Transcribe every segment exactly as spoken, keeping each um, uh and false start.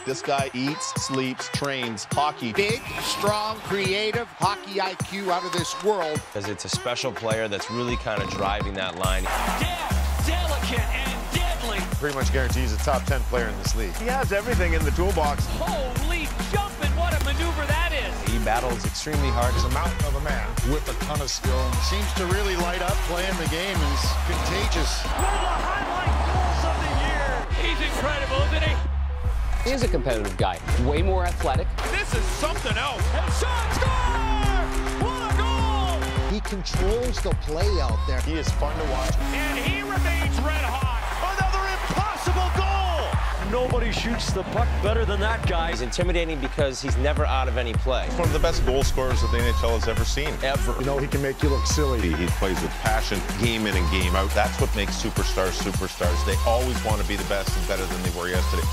This guy eats, sleeps, trains hockey. Big, strong, creative, hockey I Q out of this world. Because it's a special player that's really kind of driving that line. Deft, delicate, and deadly. Pretty much guarantees a top ten player in this league. He has everything in the toolbox. Holy jumping, what a maneuver that is. He battles extremely hard. He's a mountain of a man with a ton of skill. Seems to really light up playing the game and is contagious. One of the highlight goals of the year. He's incredible, isn't he? He is a competitive guy, way more athletic. This is something else. And shot, score! What a goal! He controls the play out there. He is fun to watch. And he remains red hot. Another impossible goal! Nobody shoots the puck better than that guy. He's intimidating because he's never out of any play. He's one of the best goal scorers that the N H L has ever seen. Ever. You know, he can make you look silly. He, he plays with passion, game in and game out. That's what makes superstars superstars. They always want to be the best and better than they were yesterday.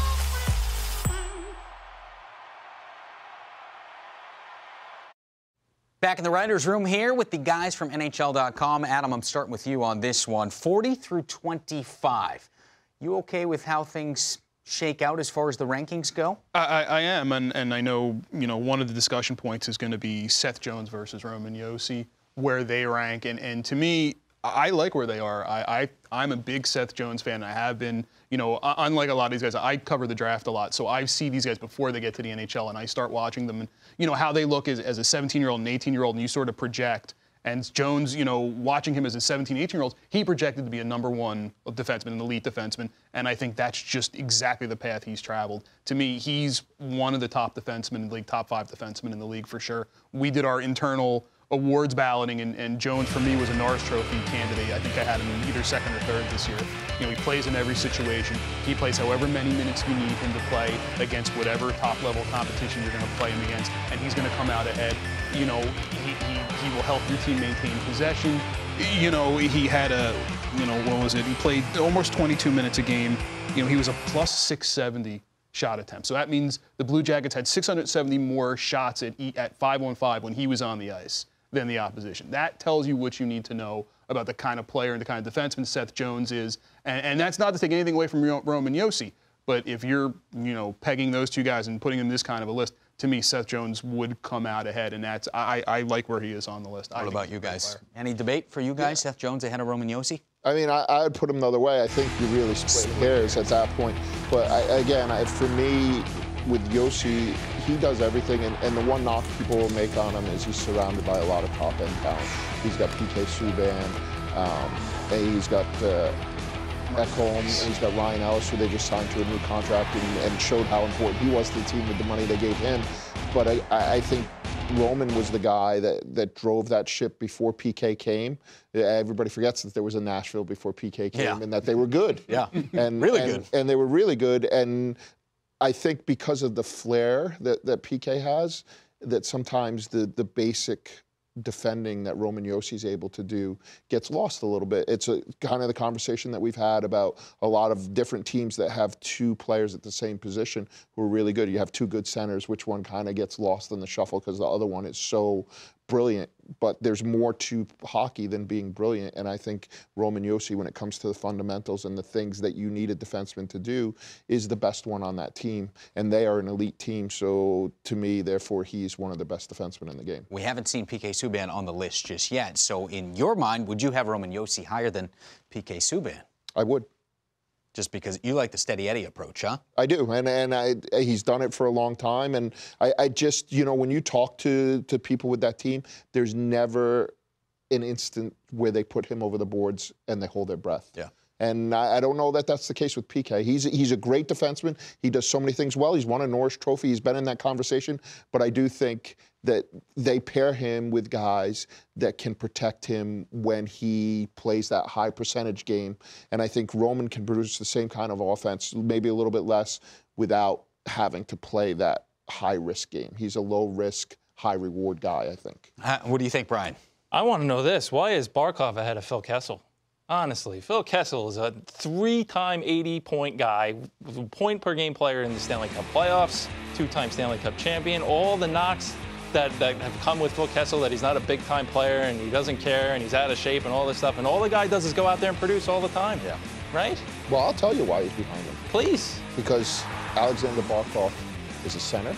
Back in the writers' room here with the guys from N H L dot com. Adam, I'm starting with you on this one. forty through twenty-five. You okay with how things shake out as far as the rankings go? I, I am, and, and I know, you know, one of the discussion points is going to be Seth Jones versus Roman Josi, where they rank. And, and to me, I like where they are. I, I, I'm a big Seth Jones fan. I have been, you know, unlike a lot of these guys, I cover the draft a lot. So I see these guys before they get to the N H L, and I start watching them and, you know, how they look as, as a seventeen-year-old and eighteen-year-old, and you sort of project. And Jones, you know, watching him as a seventeen, eighteen-year-old, he projected to be a number one defenseman, an elite defenseman. And I think that's just exactly the path he's traveled. To me, he's one of the top defensemen in the league, top five defensemen in the league for sure. We did our internal awards balloting, and, and Jones, for me, was a Norris Trophy candidate. I think I had him in either second or third this year. You know, he plays in every situation. He plays however many minutes you need him to play against whatever top-level competition you're going to play him against, and he's going to come out ahead. You know, he, he, he will help your team maintain possession. You know, he had a, you know, what was it? He played almost twenty-two minutes a game. You know, he was a plus six seventy shot attempt. So that means the Blue Jackets had six hundred seventy more shots at, at five on five when he was on the ice than the opposition. That tells you what you need to know about the kind of player and the kind of defenseman Seth Jones is. And, and that's not to take anything away from Roman Josi, but if you're, you know, pegging those two guys and putting them in this kind of a list, to me, Seth Jones would come out ahead, and that's I, I like where he is on the list. What about you guys? Any debate for you guys, yeah. Seth Jones ahead of Roman Josi? I mean, I, I would put him the other way. I think you really split hairs at that point. But I, again, I, for me, with Josi, he does everything, and, and the one knock people will make on him is he's surrounded by a lot of top-end talent. He's got P K Subban, um, and he's got uh, Ekholm, and he's got Ryan Ellis, who they just signed to a new contract and, and showed how important he was to the team with the money they gave him. But I, I think Roman was the guy that, that drove that ship before P K came. Everybody forgets that there was a Nashville before P K came, yeah. and that they were good. Yeah, and really and, good. And they were really good. And I think because of the flair that, that P K has, that sometimes the, the basic defending that Roman Josi is able to do gets lost a little bit. It's a, kind of the conversation that we've had about a lot of different teams that have two players at the same position who are really good. You have two good centers, which one kind of gets lost in the shuffle because the other one is so brilliant. But there's more to hockey than being brilliant, and I think Roman Josi, when it comes to the fundamentals and the things that you need a defenseman to do, is the best one on that team, and they are an elite team. So to me, therefore, he's one of the best defensemen in the game. We haven't seen P K Subban on the list just yet. So in your mind, would you have Roman Josi higher than P K Subban? I would. Just because you like the steady Eddie approach, huh? I do, and and I, he's done it for a long time. And I, I just, you know, when you talk to, to people with that team, there's never an instant where they put him over the boards and they hold their breath. Yeah. And I, I don't know that that's the case with P K. He's he's a great defenseman. He does so many things well. He's won a Norris Trophy. He's been in that conversation. But I do think that they pair him with guys that can protect him when he plays that high percentage game. And I think Roman can produce the same kind of offense, maybe a little bit less, without having to play that high-risk game. He's a low-risk, high-reward guy, I think. Uh, what do you think, Brian? I want to know this. Why is Barkov ahead of Phil Kessel? Honestly, Phil Kessel is a three-time eighty-point guy, point-per-game player in the Stanley Cup playoffs, two-time Stanley Cup champion. All the knocks that, that have come with Phil Kessel, that he's not a big-time player and he doesn't care and he's out of shape and all this stuff. And all the guy does is go out there and produce all the time. Yeah. Right? Well, I'll tell you why he's behind him. Please. Because Alexander Barkov is a center.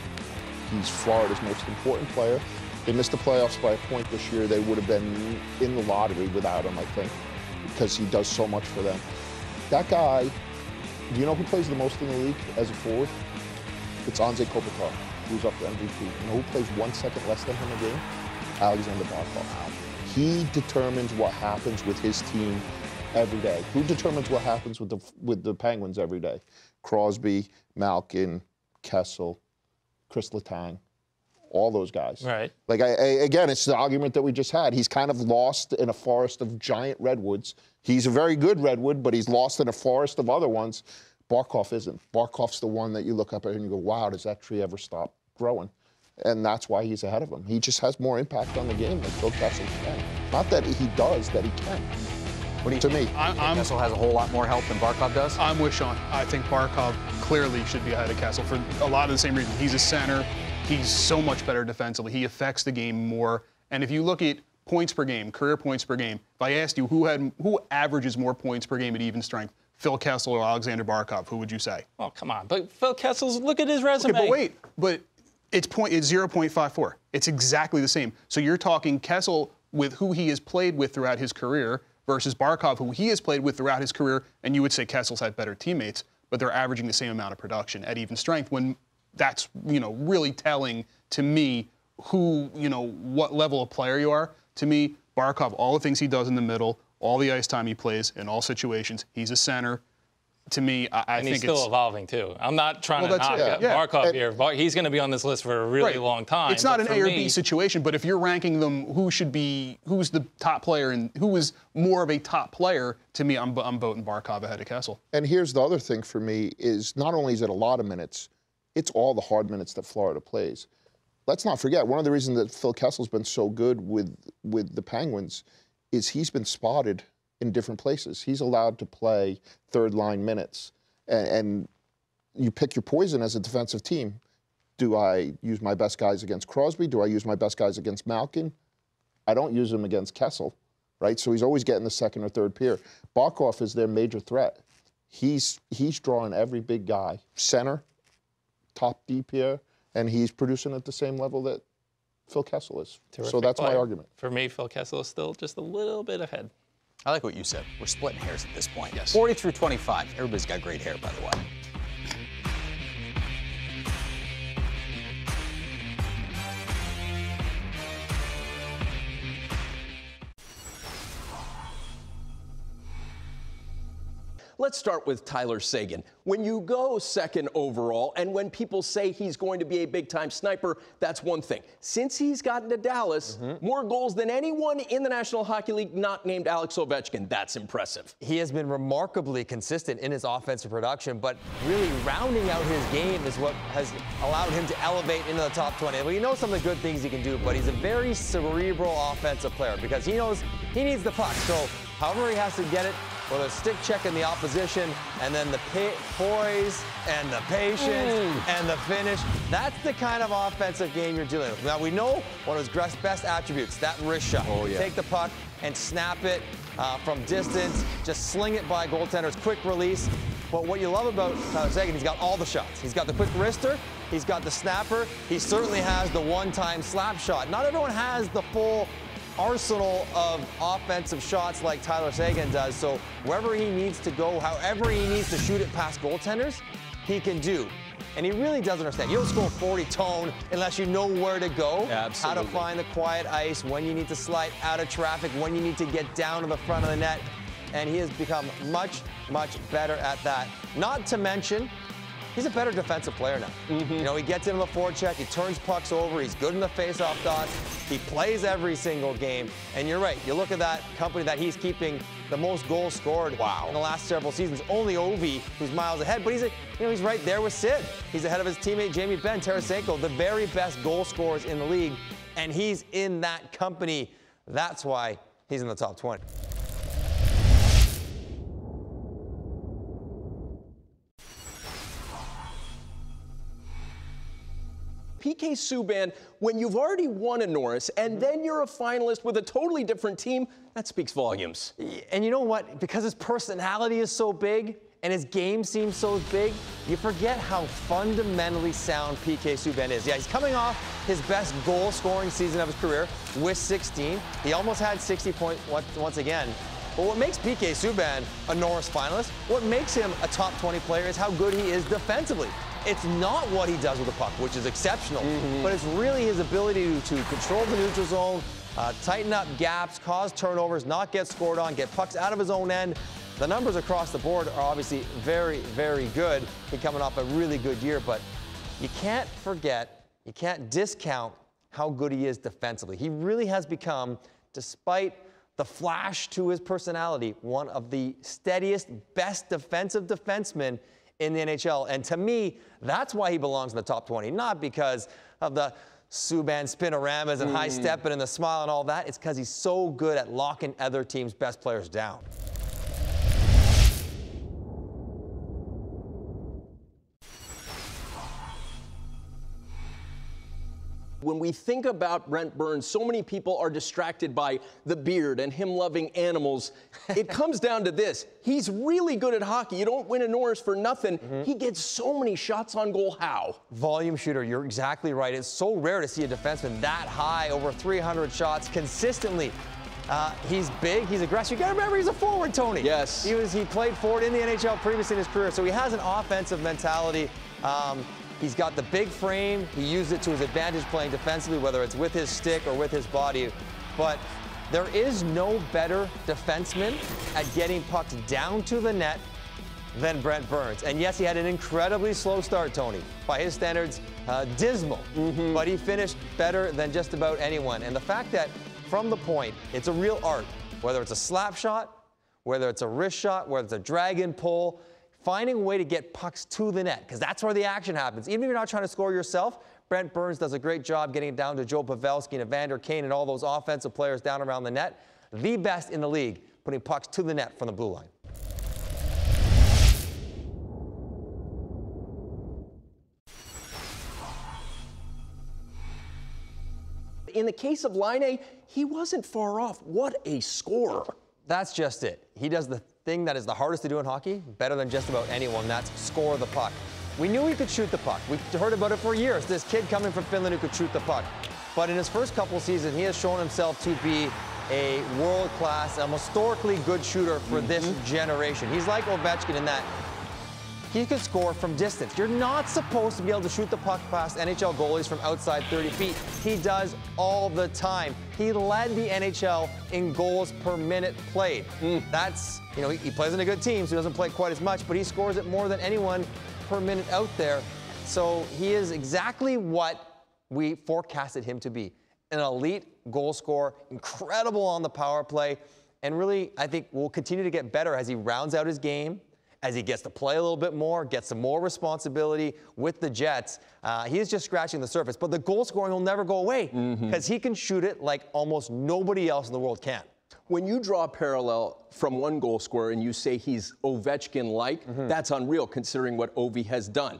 He's Florida's most important player. They missed the playoffs by a point this year. They would have been in the lottery without him, I think, because he does so much for them. That guy, do you know who plays the most in the league as a forward? It's Anze Kopitar, who's up to M V P. You know who plays one second less than him a game? Alexander Barkov. He determines what happens with his team every day. Who determines what happens with the with the Penguins every day? Crosby, Malkin, Kessel, Chris Letang, all those guys. Right. Like, I, I, again, it's the argument that we just had. He's kind of lost in a forest of giant redwoods. He's a very good redwood, but he's lost in a forest of other ones. Barkov isn't. Barkov's the one that you look up at and you go, wow, does that tree ever stop growing? And that's why he's ahead of him. He just has more impact on the game than Phil Kessel can. Not that he does, that he can. What do you to think? me. I, I'm, Kessel has a whole lot more help than Barkov does? I'm with Sean. I think Barkov clearly should be ahead of Kessel for a lot of the same reasons. He's a center. He's so much better defensively. He affects the game more. And if you look at points per game, career points per game, if I asked you who had who averages more points per game at even strength, Phil Kessel or Alexander Barkov, who would you say? Oh, come on. But Phil Kessel's, look at his resume. Okay, but wait, but it's point it's zero point five four. It's exactly the same. So you're talking Kessel with who he has played with throughout his career versus Barkov, who he has played with throughout his career, and you would say Kessel's had better teammates, but they're averaging the same amount of production at even strength when that's, you know, really telling to me who, you know, what level of player you are. To me, Barkov, all the things he does in the middle, all the ice time he plays in all situations, he's a center. To me, I, I and think he's still it's evolving too. I'm not trying Well, to that's knock it, yeah. Barkov And- here. Bar- He's going to be on this list for a really Right. long time. It's not but an for A or me, B situation, but if you're ranking them, who should be, who's the top player and who is more of a top player, to me, I'm, I'm voting Barkov ahead of Kessel. And here's the other thing for me is not only is it a lot of minutes, it's all the hard minutes that Florida plays. Let's not forget, one of the reasons that Phil Kessel's been so good with, with the Penguins is he's been spotted in different places. He's allowed to play third line minutes. And, and you pick your poison as a defensive team. Do I use my best guys against Crosby? Do I use my best guys against Malkin? I don't use them against Kessel, right? So he's always getting the second or third pair. Barkov is their major threat. He's, he's drawing every big guy, center, top D pair, and he's producing at the same level that Phil Kessel is. Terrific so that's player. my argument. For me, Phil Kessel is still just a little bit ahead. I like what you said. We're splitting hairs at this point. Yes. forty through twenty-five. Everybody's got great hair, by the way. Let's start with Tyler Seguin. When you go second overall, and when people say he's going to be a big-time sniper, that's one thing. Since he's gotten to Dallas, mm-hmm. more goals than anyone in the National Hockey League not named Alex Ovechkin. That's impressive. He has been remarkably consistent in his offensive production, but really rounding out his game is what has allowed him to elevate into the top twenty. We know some of the good things he can do, but he's a very cerebral offensive player because he knows he needs the puck. So however he has to get it, with a stick check in the opposition, and then the poise and the patience mm. and the finish. That's the kind of offensive game you're dealing with. Now, we know one of his best attributes, that wrist shot. Oh, yeah. Take the puck and snap it uh, from distance, just sling it by goaltenders, quick release. But what you love about Tyler Seguin, he's got all the shots. He's got the quick wrister, he's got the snapper, he certainly has the one-time slap shot. Not everyone has the full arsenal of offensive shots like Tyler Seguin does, so wherever he needs to go, however he needs to shoot it past goaltenders, he can do. And he really does understand. You don't score forty tone unless you know where to go, Absolutely. how to find the quiet ice, when you need to slide out of traffic, when you need to get down to the front of the net, and he has become much, much better at that. Not to mention, he's a better defensive player now. Mm-hmm. You know, he gets into the forecheck, he turns pucks over, he's good in the face-off dots, he plays every single game. And you're right, you look at that company that he's keeping the most goals scored wow. in the last several seasons. Only Ovi, who's miles ahead, but he's a, you know, he's right there with Sid. He's ahead of his teammate Jamie Benn, Tarasenko, the very best goal scorers in the league, and he's in that company. That's why he's in the top twenty. P K Subban, when you've already won a Norris and then you're a finalist with a totally different team, that speaks volumes. And you know what? Because his personality is so big, and his game seems so big, you forget how fundamentally sound P K Subban is. Yeah, he's coming off his best goal-scoring season of his career with sixteen. He almost had sixty points once again. But what makes P K Subban a Norris finalist, what makes him a top twenty player is how good he is defensively. It's not what he does with the puck, which is exceptional, mm-hmm. but it's really his ability to, to control the neutral zone, uh, tighten up gaps, cause turnovers, not get scored on, get pucks out of his own end. The numbers across the board are obviously very, very good. He's coming off a really good year, but you can't forget, you can't discount how good he is defensively. He really has become, despite the flash to his personality, one of the steadiest, best defensive defensemen in the N H L. And to me, that's why he belongs in the top twenty, not because of the Subban spinoramas and mm. high stepping and the smile and all that. It's because he's so good at locking other teams' best players down. When we think about Brent Burns, so many people are distracted by the beard and him loving animals. It comes down to this. He's really good at hockey. You don't win a Norris for nothing. Mm-hmm. He gets so many shots on goal. How? Volume shooter. You're exactly right. It's so rare to see a defenseman that high, over three hundred shots consistently. Uh, he's big, he's aggressive. You gotta remember, he's a forward, Tony. Yes. He was. He played forward in the N H L previously in his career, so he has an offensive mentality. Um, He's got the big frame. He used it to his advantage playing defensively, whether it's with his stick or with his body. But there is no better defenseman at getting pucks down to the net than Brent Burns. And yes, he had an incredibly slow start, Tony. By his standards, uh, dismal. Mm-hmm. But he finished better than just about anyone. And the fact that from the point, it's a real art, whether it's a slap shot, whether it's a wrist shot, whether it's a drag and pull, finding a way to get pucks to the net, because that's where the action happens. Even if you're not trying to score yourself, Brent Burns does a great job getting it down to Joe Pavelski and Evander Kane and all those offensive players down around the net. The best in the league, putting pucks to the net from the blue line. In the case of Laine, he wasn't far off. What a scorer. That's just it. He does the thing that is the hardest to do in hockey, better than just about anyone, that's score the puck. We knew he could shoot the puck. We've heard about it for years, this kid coming from Finland who could shoot the puck. But in his first couple seasons, he has shown himself to be a world-class, a historically good shooter for mm-hmm. this generation. He's like Ovechkin in that he could score from distance. You're not supposed to be able to shoot the puck past N H L goalies from outside thirty feet. He does all the time. He led the N H L in goals per minute played. Mm. That's, you know, he, he plays in a good team, so he doesn't play quite as much, but he scores it more than anyone per minute out there. So he is exactly what we forecasted him to be. An elite goal scorer, incredible on the power play, and really, I think will continue to get better as he rounds out his game, as he gets to play a little bit more, gets some more responsibility with the Jets. Uh, he is just scratching the surface. But the goal scoring will never go away because mm-hmm. he can shoot it like almost nobody else in the world can. When you draw a parallel from one goal scorer and you say he's Ovechkin-like, mm-hmm. that's unreal considering what Ovi has done.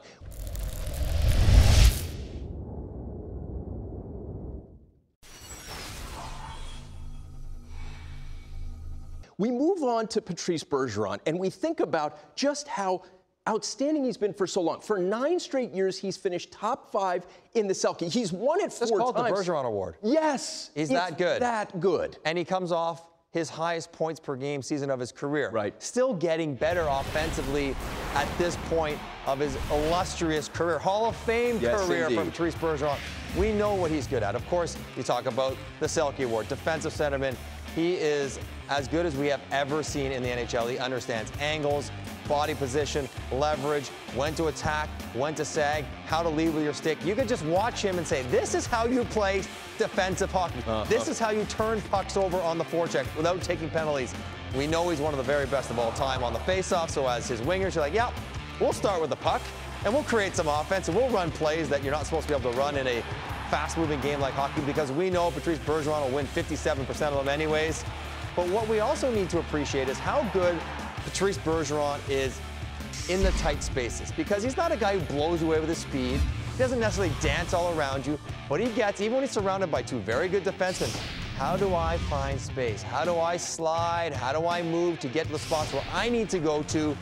We move on to Patrice Bergeron, and we think about just how outstanding he's been for so long. For nine straight years, he's finished top five in the Selke. He's won it four times. It's called times. the Bergeron Award. Yes. He's that good. that good. And he comes off his highest points per game season of his career. Right. Still getting better offensively at this point of his illustrious career. Hall of Fame yes, career indeed. from Patrice Bergeron. We know what he's good at. Of course, you talk about the Selke Award, defensive centerman. He is as good as we have ever seen in the N H L. He understands angles, body position, leverage, when to attack, when to sag, how to lead with your stick. You could just watch him and say, this is how you play defensive hockey. Uh-huh. This is how you turn pucks over on the forecheck without taking penalties. We know he's one of the very best of all time on the faceoff, so as his wingers, you're like, yeah, we'll start with the puck, and we'll create some offense, and we'll run plays that you're not supposed to be able to run in a fast-moving game like hockey, because we know Patrice Bergeron will win fifty-seven percent of them anyways. But what we also need to appreciate is how good Patrice Bergeron is in the tight spaces, because he's not a guy who blows you away with his speed. He doesn't necessarily dance all around you, but he gets, even when he's surrounded by two very good defensemen, how do I find space? How do I slide? How do I move to get to the spots where I need to go to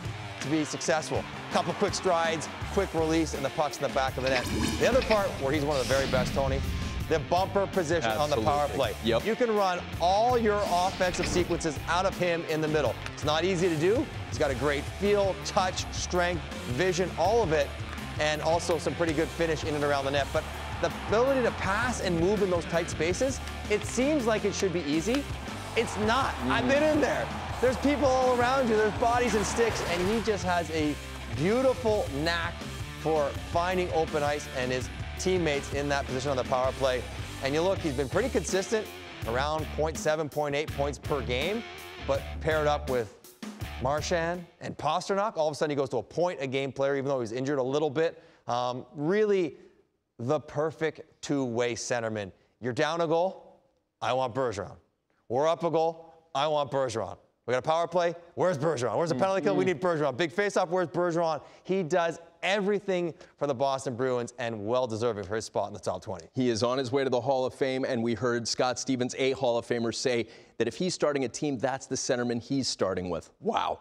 to be successful. Couple quick strides, quick release, and the puck's in the back of the net. The other part where he's one of the very best, Tony, the bumper position Absolutely. on the power play. Yep. You can run all your offensive sequences out of him in the middle. It's not easy to do. He's got a great feel, touch, strength, vision, all of it, and also some pretty good finish in and around the net. But the ability to pass and move in those tight spaces, it seems like it should be easy. It's not. Mm. I've been in there. There's people all around you. There's bodies and sticks, and he just has a beautiful knack for finding open ice and his teammates in that position on the power play. And you look, he's been pretty consistent, around point seven, point eight points per game, but paired up with Marchand and Pastrnak, all of a sudden he goes to a point a game player, even though he's injured a little bit. Um, really the perfect two-way centerman. You're down a goal, I want Bergeron. We're up a goal, I want Bergeron. We got a power play, where's Bergeron? Where's the penalty kill? We need Bergeron. Big face-off, where's Bergeron? He does everything for the Boston Bruins and well-deserving for his spot in the top twenty. He is on his way to the Hall of Fame, and we heard Scott Stevens, a Hall of Famer, say that if he's starting a team, that's the centerman he's starting with. Wow.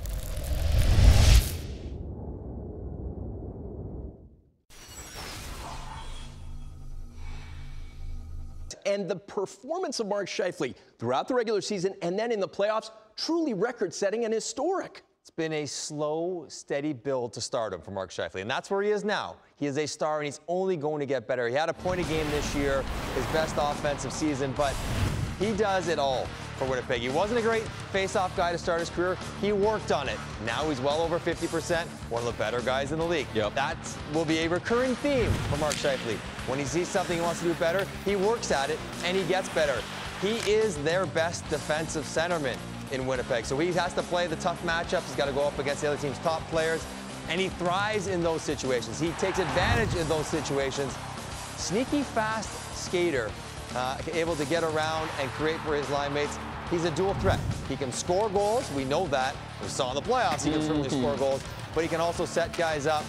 And the performance of Mark Scheifele throughout the regular season and then in the playoffs, truly record-setting and historic. It's been a slow, steady build to stardom for Mark Scheifele, and that's where he is now. He is a star, and he's only going to get better. He had a point a game this year, his best offensive season, but he does it all for Winnipeg. He wasn't a great face-off guy to start his career. He worked on it. Now he's well over fifty percent, one of the better guys in the league. Yep. That will be a recurring theme for Mark Scheifele. When he sees something he wants to do better, he works at it, and he gets better. He is their best defensive centerman in Winnipeg. So he has to play the tough matchups. He's got to go up against the other team's top players, and he thrives in those situations. He takes advantage in those situations. Sneaky fast skater, uh, able to get around and create for his line mates. He's a dual threat. He can score goals. We know that. We saw in the playoffs he can certainly score goals, but he can also set guys up.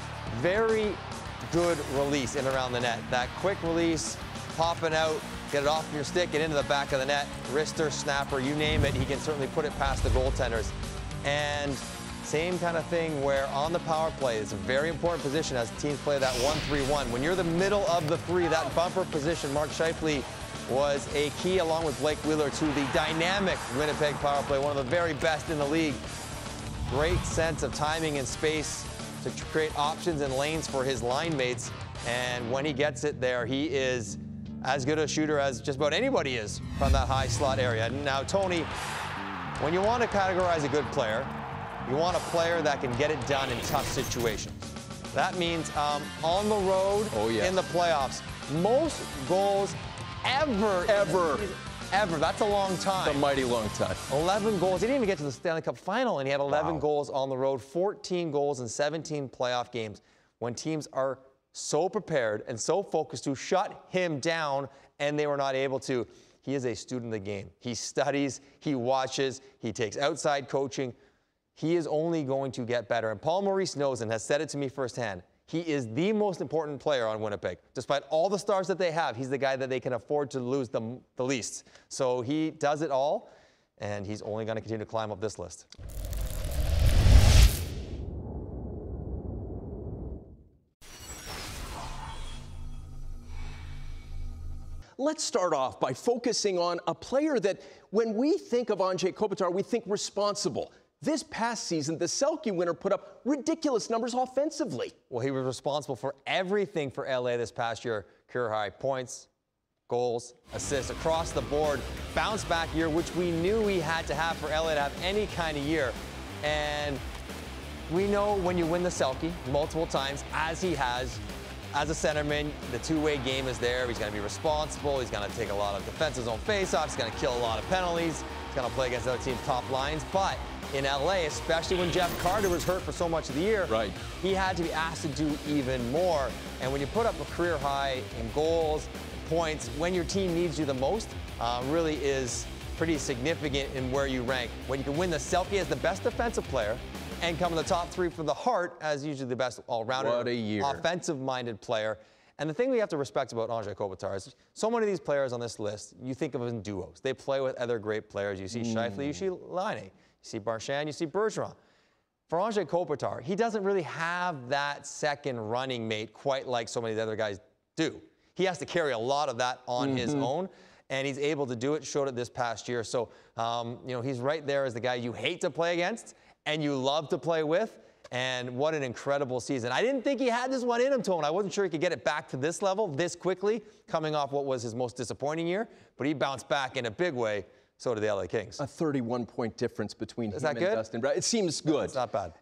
Very good release in around the net. That quick release, popping out, get it off your stick, get into the back of the net, wrister, snapper, you name it, he can certainly put it past the goaltenders. And same kind of thing where on the power play, it's a very important position as teams play that one three one. When you're the middle of the three, that bumper position, Mark Scheifele was a key along with Blake Wheeler to the dynamic Winnipeg power play, one of the very best in the league. Great sense of timing and space to create options and lanes for his line mates. And when he gets it there, he is as good a shooter as just about anybody is from that high slot area. Now, Tony, when you want to categorize a good player, you want a player that can get it done in tough situations. That means um, on the road, oh, yeah. in the playoffs, most goals ever, ever, ever. That's a long time. It's a mighty long time. eleven goals. He didn't even get to the Stanley Cup final, and he had eleven Wow. goals on the road, fourteen goals in seventeen playoff games. When teams are so prepared and so focused to shut him down, and they were not able to. He is a student of the game. He studies, he watches, he takes outside coaching. He is only going to get better. And Paul Maurice knows and has said it to me firsthand. He is the most important player on Winnipeg. Despite all the stars that they have, he's the guy that they can afford to lose the, the least. So he does it all, and he's only going to continue to climb up this list. Let's start off by focusing on a player that, when we think of Anze Kopitar, we think responsible. This past season, the Selke winner put up ridiculous numbers offensively. Well, he was responsible for everything for L A this past year. Career high points, goals, assists across the board. Bounce back year, which we knew he had to have for L A to have any kind of year. And we know when you win the Selke multiple times, as he has, as a centerman, the two-way game is there. He's going to be responsible. He's going to take a lot of defensive zone faceoffs. He's going to kill a lot of penalties. He's going to play against other teams' top lines. But in L A, especially when Jeff Carter was hurt for so much of the year, right. he had to be asked to do even more. And when you put up a career high in goals, points, when your team needs you the most, uh, really is pretty significant in where you rank. When you can win the Selke as the best defensive player, and come in the top three for the Hart as usually the best all-rounder, What a year. offensive-minded player. And the thing we have to respect about Anze Kopitar is so many of these players on this list, you think of in duos. They play with other great players. You see mm. Scheifele, you see Laine. You see Marchand, you see Bergeron. for Anze Kopitar, he doesn't really have that second running mate quite like so many of the other guys do. He has to carry a lot of that on mm-hmm. his own, and he's able to do it, showed it this past year. So, um, you know, he's right there as the guy you hate to play against and you love to play with. And what an incredible season. I didn't think he had this one in him, Tone. I wasn't sure he could get it back to this level this quickly, coming off what was his most disappointing year. But he bounced back in a big way. So did the L A Kings. A thirty-one point difference between Is him that and good? Dustin Brown. It seems good. No, it's not bad.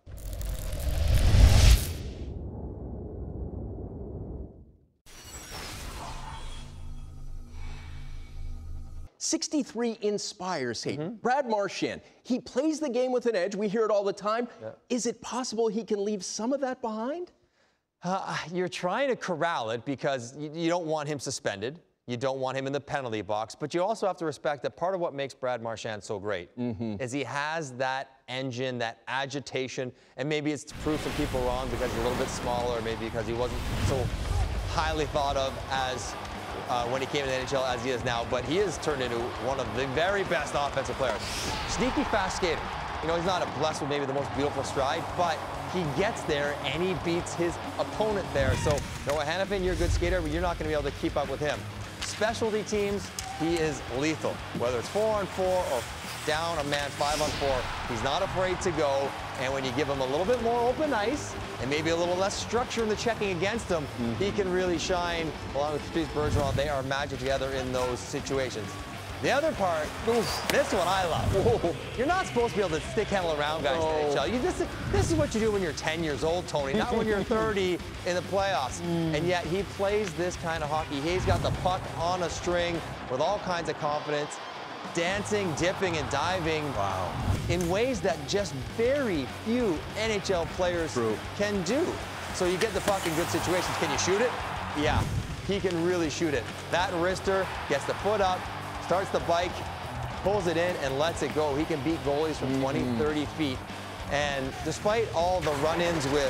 sixty-three inspires hate. Mm-hmm. Brad Marchand, he plays the game with an edge. We hear it all the time. Yeah. Is it possible he can leave some of that behind? Uh, you're trying to corral it because you, you don't want him suspended. You don't want him in the penalty box. But you also have to respect that part of what makes Brad Marchand so great mm-hmm. is he has that engine, that agitation. And maybe it's to prove some people wrong because he's a little bit smaller, maybe because he wasn't so highly thought of as Uh, when he came to the N H L as he is now, but he has turned into one of the very best offensive players. Sneaky fast skater. You know, he's not blessed with maybe the most beautiful stride, but he gets there and he beats his opponent there. So, Noah Hanifin, you're a good skater, but you're not going to be able to keep up with him. Specialty teams, he is lethal. Whether it's four on four or down a man five on four, he's not afraid to go. And when you give him a little bit more open ice and maybe a little less structure in the checking against him, mm-hmm. he can really shine along with Patrice Bergeron. They are magic together in those situations. The other part, oof, this one I love. Whoa. You're not supposed to be able to stick handle around guys no. in the N H L. You just, this is what you do when you're ten years old, Tony, not when you're thirty in the playoffs. Mm. And yet he plays this kind of hockey. He's got the puck on a string with all kinds of confidence, dancing, dipping, and diving wow. in ways that just very few N H L players True. can do. So you get the puck in good situations. Can you shoot it? Yeah, he can really shoot it. That wrister gets the foot up, starts the bike, pulls it in, and lets it go. He can beat goalies from mm-hmm. twenty, thirty feet. And despite all the run-ins with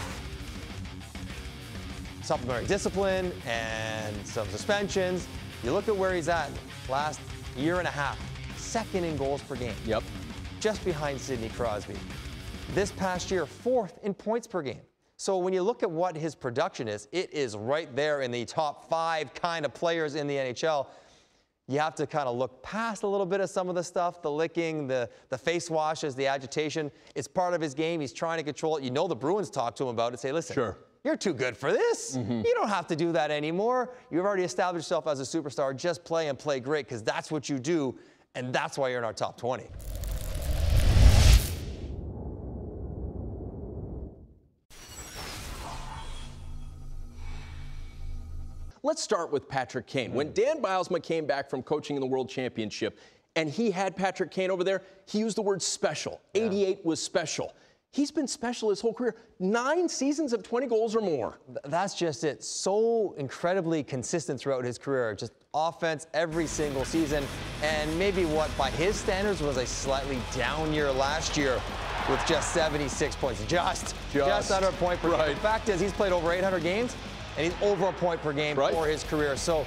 supplementary discipline and some suspensions, you look at where he's at last year and a half. Second in goals per game. Yep. Just behind Sidney Crosby. This past year, fourth in points per game. So when you look at what his production is, it is right there in the top five kind of players in the N H L. You have to kind of look past a little bit of some of the stuff, the licking, the, the face washes, the agitation. It's part of his game. He's trying to control it. You know the Bruins talk to him about it. Say, listen, sure. you're too good for this. Mm-hmm. You don't have to do that anymore. You've already established yourself as a superstar. Just play and play great because that's what you do. And that's why you're in our top twenty. Let's start with Patrick Kane. When Dan Bylsma came back from coaching in the World Championship and he had Patrick Kane over there, he used the word special. Yeah. eighty-eight was special. He's been special his whole career. Nine seasons of twenty goals or more. That's just it. So incredibly consistent throughout his career. Just offense every single season. And maybe what, by his standards, was a slightly down year last year with just seventy-six points. Just, just, just under a point per right. game. The fact is, he's played over eight hundred games, and he's over a point per game right. for his career. So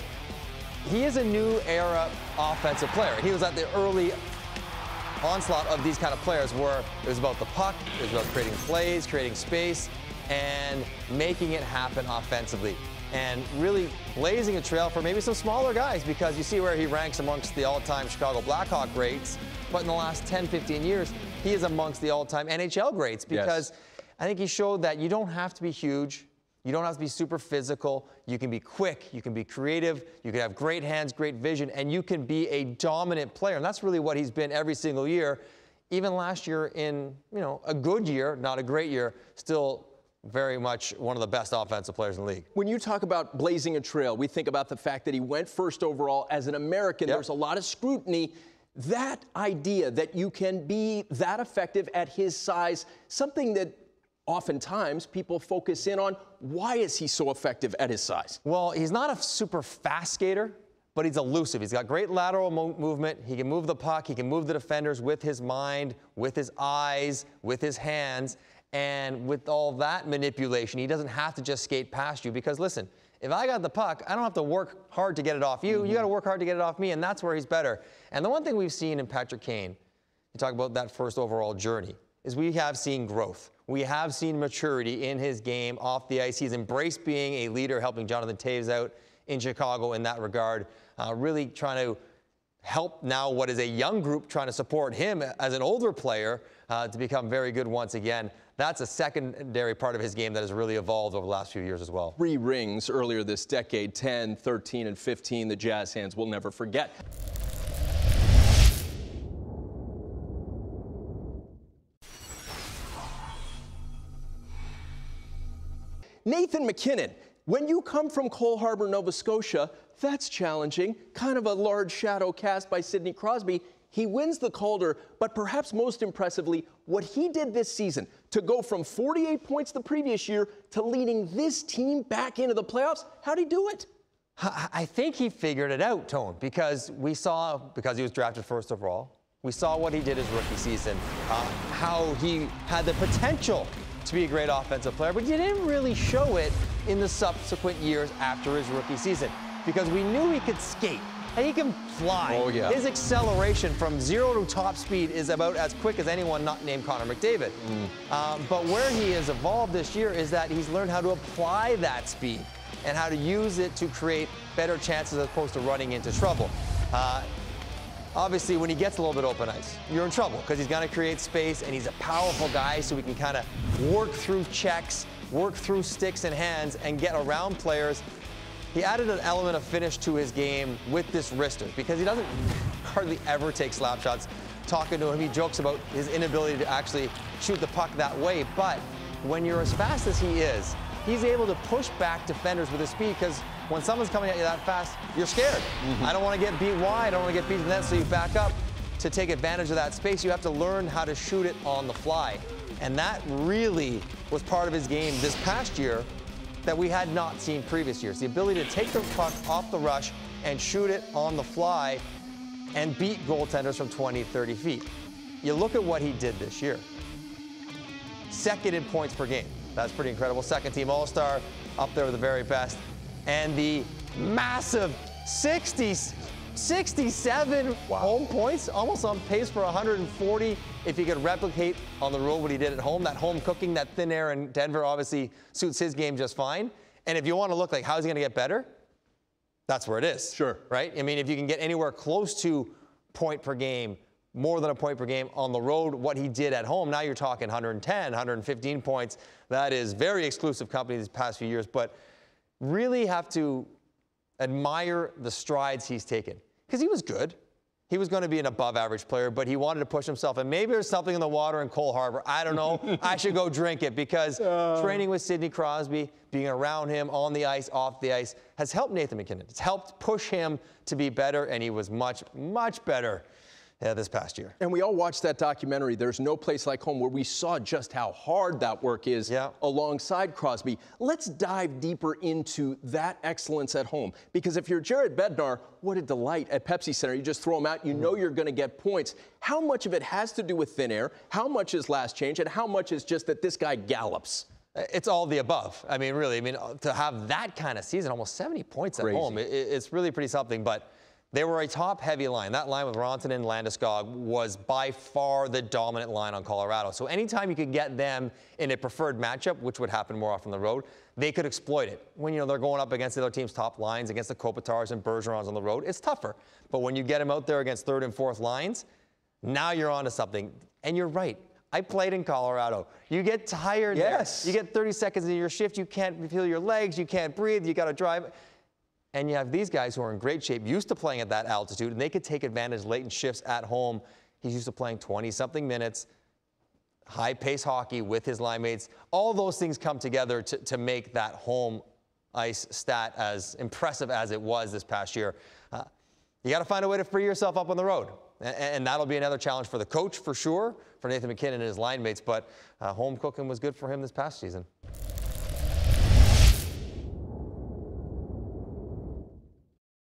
he is a new era offensive player. He was at the early onslaught of these kind of players where it was about the puck, it was about creating plays, creating space, and making it happen offensively. And really blazing a trail for maybe some smaller guys because you see where he ranks amongst the all-time Chicago Blackhawk greats. But in the last ten, fifteen years, he is amongst the all-time N H L greats because yes. I think he showed that you don't have to be huge. You don't have to be super physical. You can be quick. You can be creative. You can have great hands, great vision, and you can be a dominant player. And that's really what he's been every single year. Even last year in, you know, a good year, not a great year, still very much one of the best offensive players in the league. When you talk about blazing a trail, we think about the fact that he went first overall as an American. Yep. There's a lot of scrutiny. That idea that you can be that effective at his size, something that oftentimes people focus in on, why is he so effective at his size? Well, he's not a super fast skater, but he's elusive. He's got great lateral mo- movement. He can move the puck. He can move the defenders with his mind, with his eyes, with his hands. And with all that manipulation, he doesn't have to just skate past you because, listen, if I got the puck, I don't have to work hard to get it off you. Mm-hmm. You got to work hard to get it off me, and that's where he's better. And the one thing we've seen in Patrick Kane, you talk about that first overall journey, is we have seen growth. we have seen maturity in his game off the ice. He's embraced being a leader, helping Jonathan Toews out in Chicago in that regard, uh, really trying to help now what is a young group trying to support him as an older player uh, to become very good once again. That's a secondary part of his game that has really evolved over the last few years as well. Three rings earlier this decade, ten, thirteen, and fifteen, the Jazz fans will never forget. Nathan MacKinnon, when you come from Cole Harbour, Nova Scotia, that's challenging. Kind of a large shadow cast by Sidney Crosby. He wins the Calder, but perhaps most impressively, what he did this season to go from forty-eight points the previous year to leading this team back into the playoffs. How'd he do it? I think he figured it out, Tone, because we saw, because he was drafted first overall, we saw what he did his rookie season, uh, how he had the potential to be a great offensive player, but he didn't really show it in the subsequent years after his rookie season, because we knew he could skate and he can fly. Oh, yeah. His acceleration from zero to top speed is about as quick as anyone not named Connor McDavid. Mm. Um, but where he has evolved this year is that he's learned how to apply that speed and how to use it to create better chances as opposed to running into trouble. Uh, Obviously, when he gets a little bit open ice, you're in trouble because he's going to create space, and he's a powerful guy, so he can kind of work through checks, work through sticks and hands, and get around players. He added an element of finish to his game with this wrister because he doesn't hardly ever take slap shots. Talking to him, he jokes about his inability to actually shoot the puck that way, but when you're as fast as he is, he's able to push back defenders with his speed because when someone's coming at you that fast, you're scared. Mm-hmm. I don't want to get beat wide. I don't want to get beat in the net, so you back up to take advantage of that space. You have to learn how to shoot it on the fly. And that really was part of his game this past year that we had not seen previous years. The ability to take the puck off the rush and shoot it on the fly and beat goaltenders from twenty, thirty feet. You look at what he did this year. Second in points per game. That's pretty incredible. Second team All-Star, up there with the very best. And the massive sixty, sixty-seven wow. home points, almost on pace for one hundred forty if he could replicate on the road what he did at home. That home cooking, that thin air in Denver obviously suits his game just fine. And if you want to look like how's he going to get better, that's where it is. Sure. Right? I mean, if you can get anywhere close to point per game, more than a point per game on the road, what he did at home, now you're talking one hundred ten, one hundred fifteen points. That is very exclusive company these past few years, but really have to admire the strides he's taken. Because he was good. He was going to be an above-average player, but he wanted to push himself. And maybe there's something in the water in Cole Harbour. I don't know. I should go drink it because uh. training with Sidney Crosby, being around him on the ice, off the ice, has helped Nathan MacKinnon. It's helped push him to be better, and he was much, much better Yeah, this past year. And we all watched that documentary, There's No Place Like Home, where we saw just how hard that work is yeah. alongside Crosby. Let's dive deeper into that excellence at home. Because if you're Jared Bednar, what a delight at Pepsi Center. You just throw him out, you know you're going to get points. How much of it has to do with thin air? How much is last change? And how much is just that this guy gallops? It's all the above. I mean, really, I mean, to have that kind of season, almost seventy points at Crazy. home, it, it's really pretty something. But they were a top-heavy line. That line with Rantanen and Landeskog was by far the dominant line on Colorado. So anytime you could get them in a preferred matchup, which would happen more often on the road, they could exploit it. When, you know, they're going up against the other team's top lines, against the Kopitars and Bergerons on the road, it's tougher. But when you get them out there against third and fourth lines, now you're onto something. And you're right. I played in Colorado. You get tired yes. there. You get thirty seconds into your shift. You can't feel your legs. You can't breathe. You got to drive. And you have these guys who are in great shape, used to playing at that altitude, and they could take advantage late in shifts at home. He's used to playing twenty-something minutes, high-pace hockey with his line mates. All those things come together to, to make that home ice stat as impressive as it was this past year. Uh, you got to find a way to free yourself up on the road. And, and that'll be another challenge for the coach, for sure, for Nathan MacKinnon and his line mates. But uh, home cooking was good for him this past season.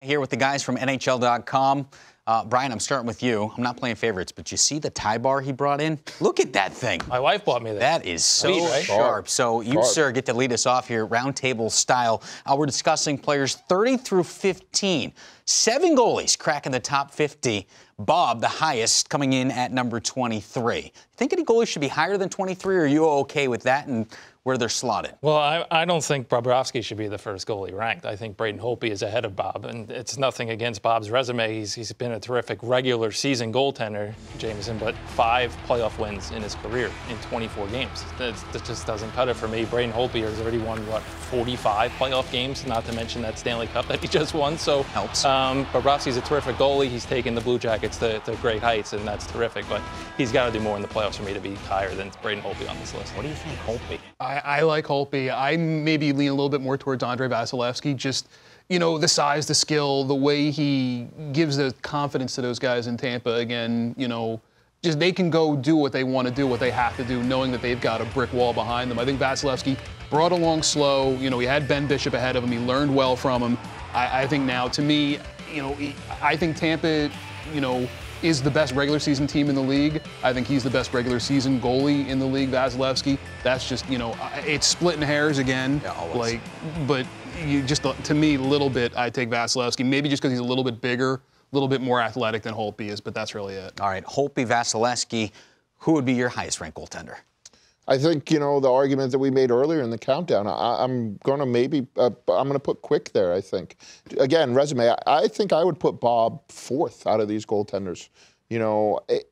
Here with the guys from N H L dot com. Uh, Brian, I'm starting with you. I'm not playing favorites, but you see the tie bar he brought in? Look at that thing. My wife bought me that. That is so Neat, right? sharp. So you, Sharp. sir, get to lead us off here, roundtable style. Uh, we're discussing players thirty through fifteen. Seven goalies cracking the top fifty. Bob, the highest, coming in at number twenty-three. You think any goalies should be higher than twenty-three, or are you okay with that and where they're slotted? Well, I, I don't think Bobrovsky should be the first goalie ranked. I think Braden Holtby is ahead of Bob, and it's nothing against Bob's resume. He's, he's been a terrific regular season goaltender, Jameson, but five playoff wins in his career in twenty-four games. That, that just doesn't cut it for me. Braden Holtby has already won, what, forty-five playoff games, not to mention that Stanley Cup that he just won. So helps. Um, Bobrovsky's a terrific goalie. He's taken the Blue Jackets to, to great heights, and that's terrific, but he's got to do more in the playoffs for me to be higher than Braden Holtby on this list. What do you think, Holtby? I, I like Holtby. I maybe lean a little bit more towards Andrei Vasilevsky. Just, you know, the size, the skill, the way he gives the confidence to those guys in Tampa. Again, you know, just they can go do what they want to do, what they have to do, knowing that they've got a brick wall behind them. I think Vasilevsky brought along slow. You know, he had Ben Bishop ahead of him. He learned well from him. I, I think now, to me, you know, I think Tampa, you know, is the best regular season team in the league. I think he's the best regular season goalie in the league, Vasilevsky. That's just, you know, it's splitting hairs again. Yeah, always. Like, but you just, to me, a little bit, I take Vasilevsky. Maybe just because he's a little bit bigger, a little bit more athletic than Holtby is, but that's really it. All right, Holtby, Vasilevsky, who would be your highest ranked goaltender? I think, you know, the argument that we made earlier in the countdown, I, I'm going to maybe, uh, I'm going to put Quick there, I think. Again, resume, I, I think I would put Bob fourth out of these goaltenders. You know, it,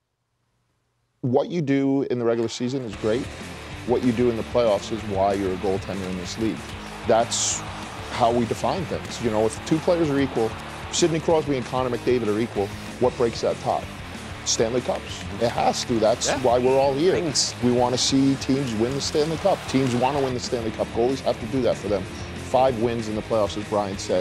what you do in the regular season is great. What you do in the playoffs is why you're a goaltender in this league. That's how we define things. You know, if two players are equal, Sidney Crosby and Connor McDavid are equal, what breaks that tie? Stanley Cups. It has to. That's yeah. why we're all here. Thanks. We want to see teams win the Stanley Cup. Teams want to win the Stanley Cup. Goalies have to do that for them. Five wins in the playoffs, as Brian said.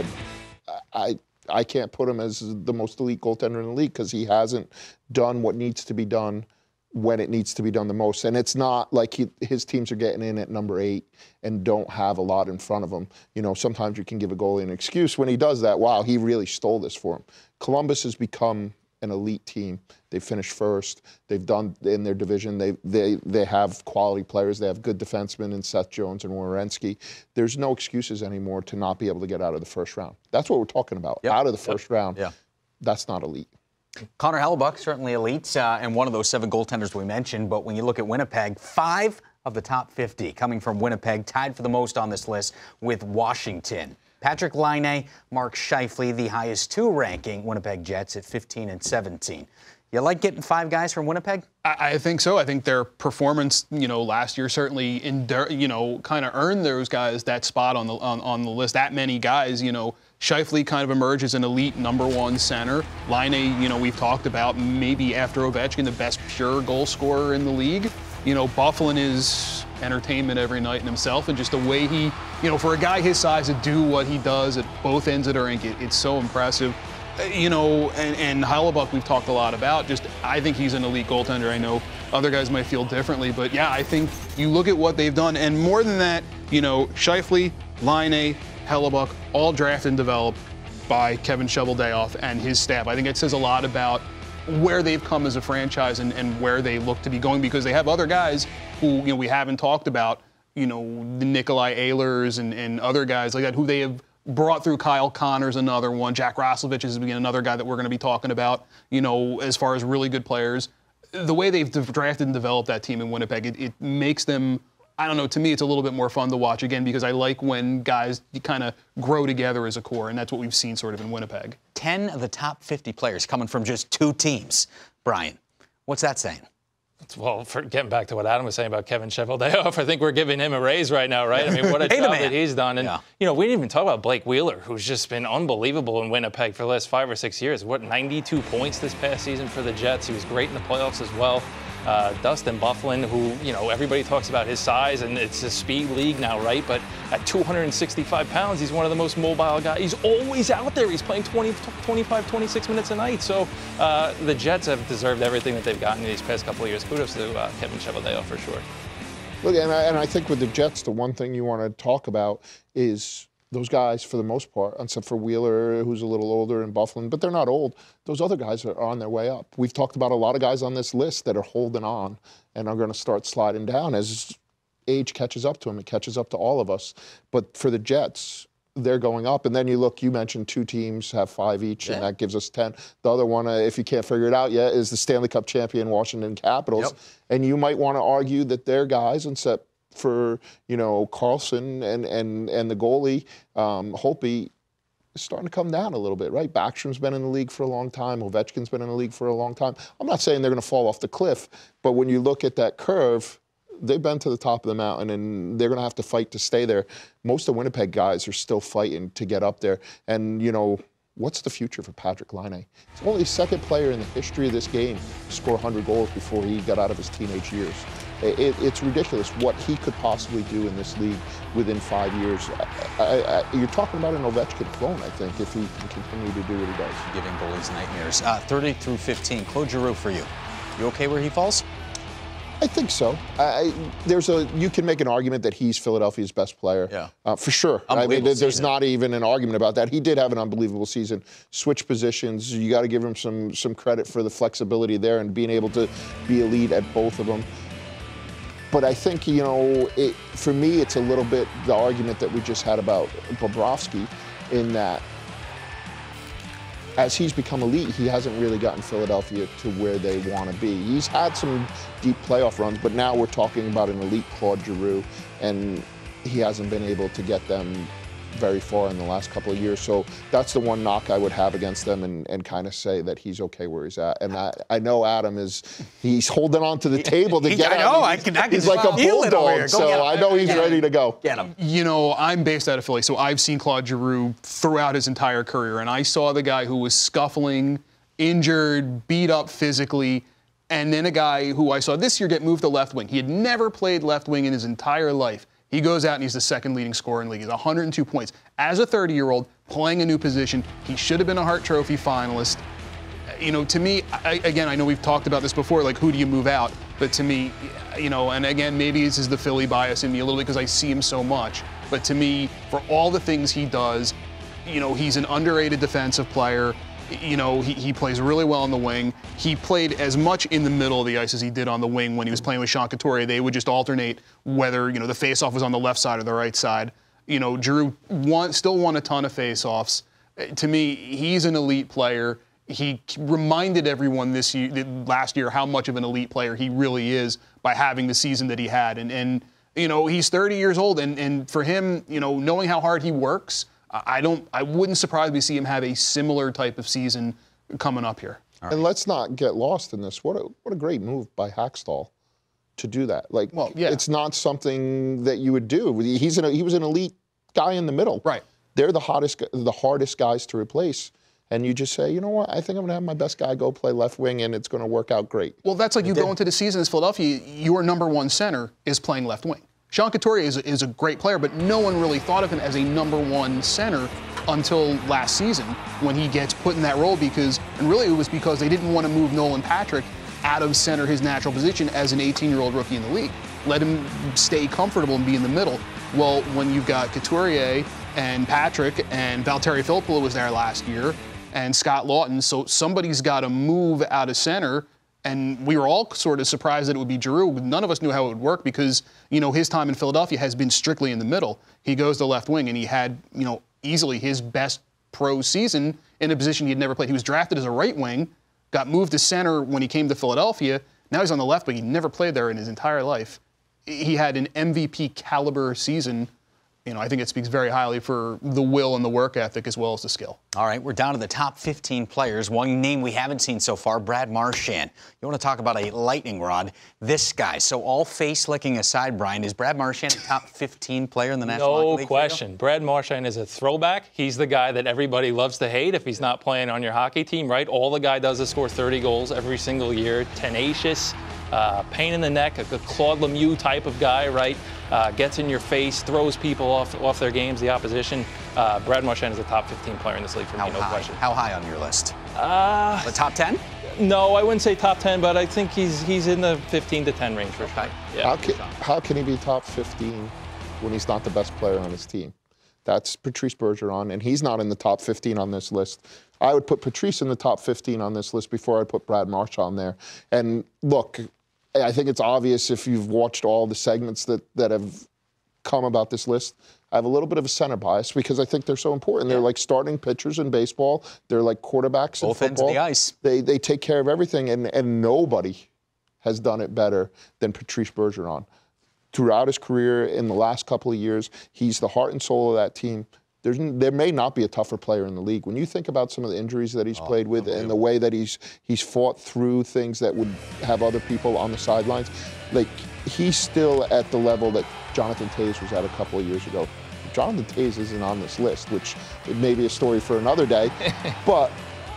I I can't put him as the most elite goaltender in the league because he hasn't done what needs to be done when it needs to be done the most. And it's not like he, his teams are getting in at number eight and don't have a lot in front of them. You know, sometimes you can give a goalie an excuse when he does that. Wow, he really stole this for him. Columbus has become an elite team. They finished first. They've done in their division. They they they have quality players. They have good defensemen in Seth Jones and Werenski. There's no excuses anymore to not be able to get out of the first round. That's what we're talking about. Yep. Out of the first yep. round. Yeah. That's not elite. Connor Hellebuyck, certainly elite, uh, and one of those seven goaltenders we mentioned. But when you look at Winnipeg, five of the top fifty coming from Winnipeg, tied for the most on this list with Washington. Patrick Laine, Mark Scheifele, the highest two ranking Winnipeg Jets at fifteen and seventeen. You like getting five guys from Winnipeg? I, I think so. I think their performance, you know, last year certainly, endur- you know, kind of earned those guys that spot on the on, on the list. That many guys, you know, Scheifele kind of emerged as an elite number one center. Laine, you know, we've talked about maybe after Ovechkin the best pure goal scorer in the league. You know, Byfuglien is entertainment every night in himself, and just the way he, you know, for a guy his size to do what he does at both ends of the rink, it, it's so impressive. You know, and, and Hellebuyck we've talked a lot about. Just, I think he's an elite goaltender. I know other guys might feel differently, but yeah, I think you look at what they've done, and more than that, you know, Scheifele, Laine, Hellebuyck, all drafted and developed by Kevin Cheveldayoff and his staff. I think it says a lot about where they've come as a franchise and, and where they look to be going, because they have other guys who, you know, we haven't talked about, you know, the Nikolai Ehlers and, and other guys like that who they have brought through. Kyle Connor's another one. Jack Roslovic is another guy that we're going to be talking about, you know, as far as really good players. The way they've drafted and developed that team in Winnipeg, it, it makes them, I don't know, to me it's a little bit more fun to watch again, because I like when guys kind of grow together as a core, and that's what we've seen sort of in Winnipeg. ten of the top fifty players coming from just two teams. Brian, what's that saying? Well, for getting back to what Adam was saying about Kevin Cheveldayoff, I think we're giving him a raise right now, right? I mean, what a Hey, job that he's done. And, yeah. you know, we didn't even talk about Blake Wheeler, who's just been unbelievable in Winnipeg for the last five or six years. What, ninety-two points this past season for the Jets. He was great in the playoffs as well. Uh, Dustin Byfuglien, who, you know, everybody talks about his size, and it's a speed league now, right? But at two hundred sixty-five pounds, he's one of the most mobile guys. He's always out there. He's playing twenty, twenty-five, twenty-six minutes a night. So uh, the Jets have deserved everything that they've gotten in these past couple of years. Kudos to uh, Kevin Cheveldayoff for sure. Look, and I, and I think with the Jets, the one thing you want to talk about is those guys, for the most part, except for Wheeler, who's a little older, and Bufflin, but they're not old. Those other guys are on their way up. We've talked about a lot of guys on this list that are holding on and are going to start sliding down as age catches up to them. It catches up to all of us. But for the Jets, they're going up. And then you look, you mentioned two teams have five each, yeah. and that gives us ten. The other one, uh, if you can't figure it out yet, is the Stanley Cup champion Washington Capitals. Yep. And you might want to argue that their guys, except for, you know, Carlson and and and the goalie, um, Holtby, is starting to come down a little bit, right? Backstrom's been in the league for a long time. Ovechkin's been in the league for a long time. I'm not saying they're going to fall off the cliff, but when you look at that curve, they've been to the top of the mountain, and they're going to have to fight to stay there. Most of the Winnipeg guys are still fighting to get up there. And, you know, what's the future for Patrik Laine? He's only the second player in the history of this game to score one hundred goals before he got out of his teenage years. It, it's ridiculous what he could possibly do in this league within five years. I, I, I, you're talking about an Ovechkin clone, I think, if he can continue to do what he does. Giving goalies nightmares. Uh, thirty through fifteen, Claude Giroux for you. You okay where he falls? I think so. I, there's a you can make an argument that he's Philadelphia's best player. Yeah, uh, for sure. I mean, there's season. not even an argument about that. He did have an unbelievable season. Switch positions. You got to give him some some credit for the flexibility there and being able to be elite at both of them. But I think, you know, it, for me, it's a little bit the argument that we just had about Bobrovsky, in that as he's become elite, he hasn't really gotten Philadelphia to where they want to be. He's had some deep playoff runs, but now we're talking about an elite Claude Giroux, and he hasn't been able to get them very far in the last couple of years. So that's the one knock I would have against them, and, and kind of say that he's okay where he's at. And I, I know Adam is, he's holding on to the table to he, get I know, him. I can, I can he's like a bulldog, so I know he's get ready him. to go. Get him. You know, I'm based out of Philly, so I've seen Claude Giroux throughout his entire career, and I saw the guy who was scuffling, injured, beat up physically, and then a guy who I saw this year get moved to left wing. He had never played left wing in his entire life. He goes out and he's the second leading scorer in the league. He's one hundred two points. As a thirty-year-old playing a new position, he should have been a Hart Trophy finalist. You know, to me, I, again, I know we've talked about this before, like who do you move out? But to me, you know, and again, maybe this is the Philly bias in me a little bit because I see him so much. But to me, for all the things he does, you know, he's an underrated defensive player. You know, he, he plays really well on the wing. He played as much in the middle of the ice as he did on the wing when he was playing with Sean Couturier. They would just alternate whether, you know, the faceoff was on the left side or the right side. You know, Giroux won, still won a ton of faceoffs. To me, he's an elite player. He reminded everyone this year, last year, how much of an elite player he really is by having the season that he had. And, and you know, he's thirty years old, and, and for him, you know, knowing how hard he works, I don't. I wouldn't surprise me to see him have a similar type of season coming up here. Right. And let's not get lost in this. What a what a great move by Hackstall to do that. Like, well, yeah. It's not something that you would do. He's an he was an elite guy in the middle. Right. They're the hottest, the hardest guys to replace. And you just say, you know what? I think I'm going to have my best guy go play left wing, and it's going to work out great. Well, that's like you go into the season as Philadelphia. Your number one center is playing left wing. Sean Couturier is, is a great player, but no one really thought of him as a number one center until last season when he gets put in that role because, and really it was because they didn't want to move Nolan Patrick out of center, his natural position as an eighteen-year-old rookie in the league. Let him stay comfortable and be in the middle. Well, when you've got Couturier and Patrick and Valtteri Filppula was there last year and Scott Laughton, so somebody's got to move out of center. And we were all sort of surprised that it would be Giroux. None of us knew how it would work because, you know, his time in Philadelphia has been strictly in the middle. He goes to left wing, and he had, you know, easily his best pro season in a position he had never played. He was drafted as a right wing, got moved to center when he came to Philadelphia. Now he's on the left wing. He never played there in his entire life. He had an M V P caliber season. You know, I think it speaks very highly for the will and the work ethic as well as the skill. All right, we're down to the top fifteen players. One name we haven't seen so far, Brad Marchand. You want to talk about a lightning rod? This guy. So all face licking aside, Brian, is Brad Marchand a top fifteen player in the National Hockey League? No question. Brad Marchand is a throwback. He's the guy that everybody loves to hate if he's not playing on your hockey team, right? All the guy does is score thirty goals every single year. Tenacious. Uh, pain in the neck, a, a Claude Lemieux type of guy, right? Uh, gets in your face, throws people off off their games, the opposition. Uh, Brad Marchand is a top fifteen player in this league for How me, no high? question. How high on your list? Uh, the top ten? No, I wouldn't say top ten, but I think he's he's in the fifteen to ten range for sure. Yeah. How can, how can he be top fifteen when he's not the best player on his team? That's Patrice Bergeron, and he's not in the top fifteen on this list. I would put Patrice in the top fifteen on this list before I put Brad Marchand there. And look, I think it's obvious if you've watched all the segments that, that have come about this list. I have a little bit of a center bias because I think they're so important. They're like starting pitchers in baseball. They're like quarterbacks in Both football. ends of the ice. They, they take care of everything, and, and nobody has done it better than Patrice Bergeron. Throughout his career, in the last couple of years, he's the heart and soul of that team. There's, there may not be a tougher player in the league. When you think about some of the injuries that he's oh, played with and the way that he's he's fought through things that would have other people on the sidelines, like he's still at the level that Jonathan Toews was at a couple of years ago. Jonathan Toews isn't on this list, which it may be a story for another day, but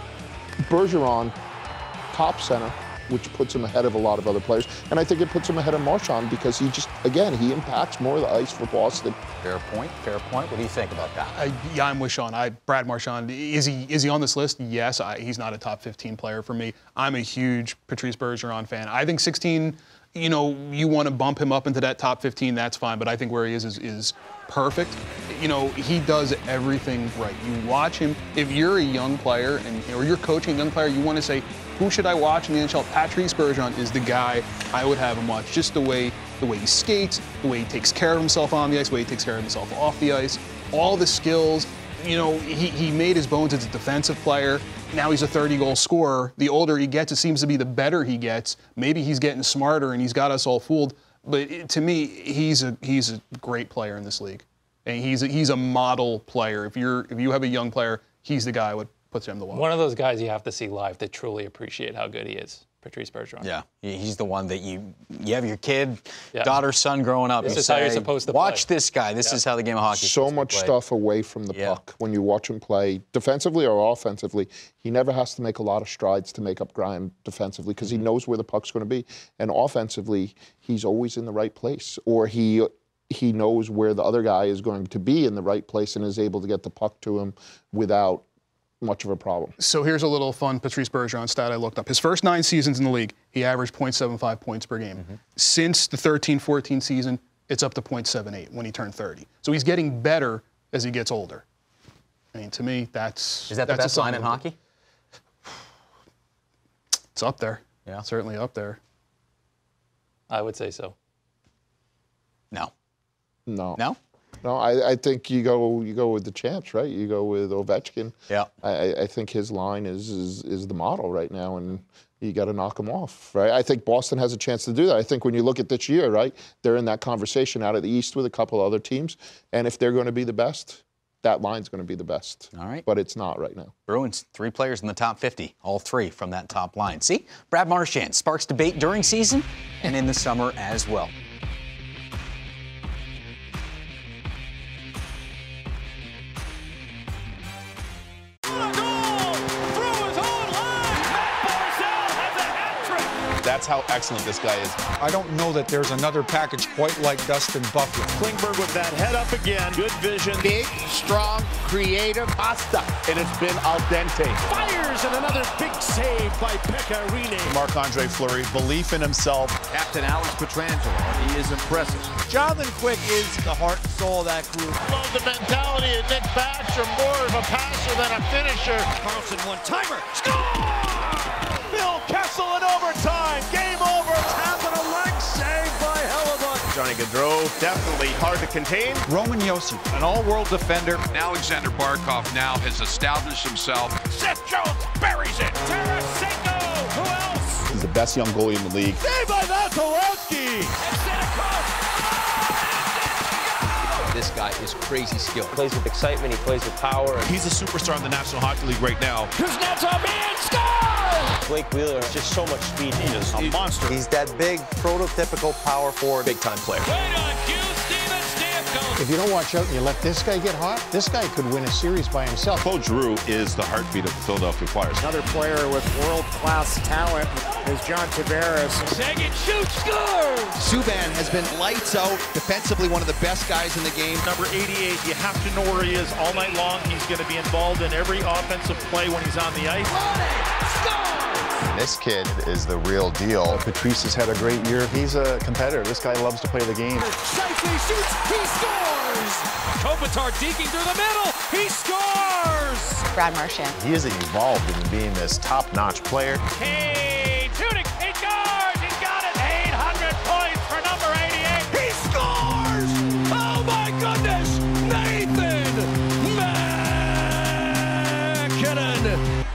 Bergeron, top center, which puts him ahead of a lot of other players. And I think it puts him ahead of Marchand because he just, again, he impacts more of the ice for Boston. Fair point, fair point. What do you think about that? I, yeah, I'm with Sean. I, Brad Marchand, is he is he on this list? Yes, I, he's not a top fifteen player for me. I'm a huge Patrice Bergeron fan. I think sixteen, you know, you want to bump him up into that top fifteen, that's fine, but I think where he is is, is perfect. You know, he does everything right. You watch him, if you're a young player and or you're coaching a young player, you want to say, who should I watch in the N H L? Patrice Bergeron is the guy I would have him watch. Just the way the way he skates, the way he takes care of himself on the ice, the way he takes care of himself off the ice, all the skills. You know, he, he made his bones as a defensive player. Now he's a thirty-goal scorer. The older he gets, it seems to be the better he gets. Maybe he's getting smarter and he's got us all fooled. But it, to me, he's a he's a great player in this league, and he's a, he's a model player. If you're if you have a young player, he's the guy I would put him to watch. One of those guys you have to see live to truly appreciate how good he is. Patrice Bergeron. Yeah, he's the one that you you have your kid, yeah. daughter, son growing up. This you is say, how you're supposed to watch play. this guy. This yeah. is how the game of hockey is So much stuff away from the yeah. puck when you watch him play, defensively or offensively. He never has to make a lot of strides to make up ground defensively because he knows where the puck's going to be. And offensively, he's always in the right place, or he he knows where the other guy is going to be in the right place and is able to get the puck to him without much of a problem. So here's a little fun Patrice Bergeron stat I looked up. His first nine seasons in the league, he averaged point seven five points per game. Mm-hmm. Since the thirteen fourteen season, it's up to point seven eight when he turned thirty. So he's getting better as he gets older. I mean, to me, that's... Is that the that's best line in hockey? It's up there. Yeah. Certainly up there. I would say so. No. No. No? No, I, I think you go you go with the champs, right? You go with Ovechkin. Yeah. I, I think his line is, is is the model right now, and you got to knock him off, right? I think Boston has a chance to do that. I think when you look at this year, right, they're in that conversation out of the East with a couple other teams, and if they're going to be the best, that line's going to be the best. All right. But it's not right now. Bruins, three players in the top fifty, all three from that top line. See, Brad Marchand sparks debate during season and in the summer as well. That's how excellent this guy is. I don't know that there's another package quite like Dustin Buffalo. Klingberg with that head up again. Good vision. Big, strong, creative pasta. And it's been al dente. Fires and another big save by Pekka Rinne. Marc-Andre Fleury, belief in himself. Captain Alex Pietrangelo, he is impressive. Jonathan Quick is the heart and soul of that group. Love the mentality of Nick Backstrom, more of a passer than a finisher. Carlson one-timer. Score! Phil Kessel in overtime. Game over. Tapping a leg save by Hellebuyck. Johnny Gaudreau, definitely hard to contain. Roman Josi, an all-world defender. Alexander Barkov now has established himself. Seth Jones buries it. Tarasenko. Who else? He's the best young goalie in the league. Saved by Vasilevsky. And Stamkos. This guy is crazy skilled. He plays with excitement. He plays with power. He's a superstar in the National Hockey League right now. Kuznetsov in, score! Blake Wheeler has just so much speed. He is a monster. He's that big, prototypical power forward. Big-time player. Right on cue, Steven Stamkos. If you don't watch out and you let this guy get hot, this guy could win a series by himself. Claude Giroux is the heartbeat of the Philadelphia Flyers. Another player with world-class talent is John Tavares. Seguin shoots, scores! Subban has been lights out, defensively one of the best guys in the game. Number eighty-eight, you have to know where he is all night long. He's going to be involved in every offensive play when he's on the ice. This kid is the real deal. Patrice has had a great year. He's a competitor. This guy loves to play the game. Scheifele shoots, he scores! Kopitar deking through the middle. He scores! Brad Marchand. He is involved in being this top-notch player. Kane shooting. He scores! He's got it. eight hundred points for number eighty-eight. He scores! Oh my goodness! Nathan MacKinnon!